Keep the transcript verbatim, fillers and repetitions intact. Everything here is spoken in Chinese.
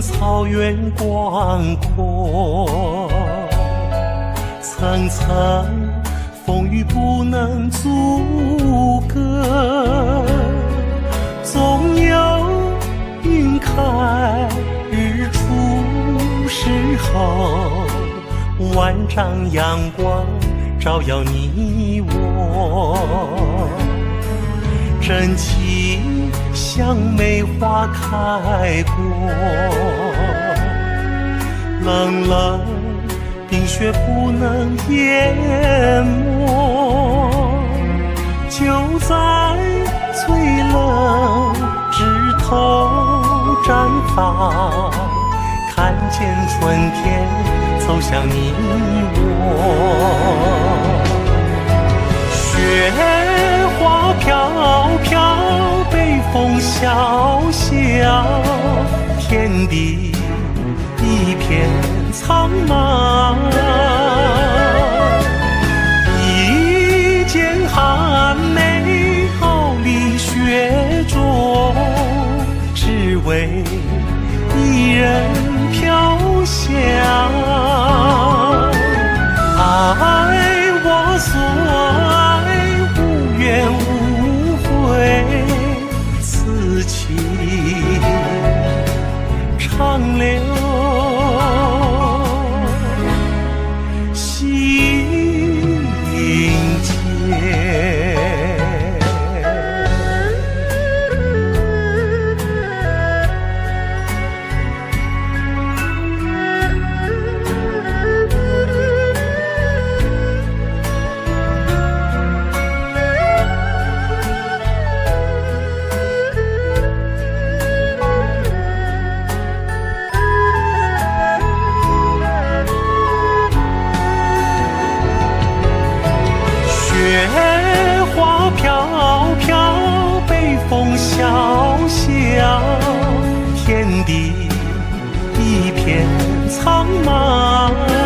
草原广阔，层层风雨不能阻隔，总有云开日出时候，万丈阳光照耀你我，真情像梅花开过，冷冷冰雪不能淹没，就在最冷枝头绽放，看见春天走向你我。雪花飘飘，北风萧萧，天地一片苍茫，一剑寒梅傲立雪中，只为一人飘香。爱我所爱，无怨无悔，此情长留心间。雪花飘飘，北风萧萧，天地一片苍茫。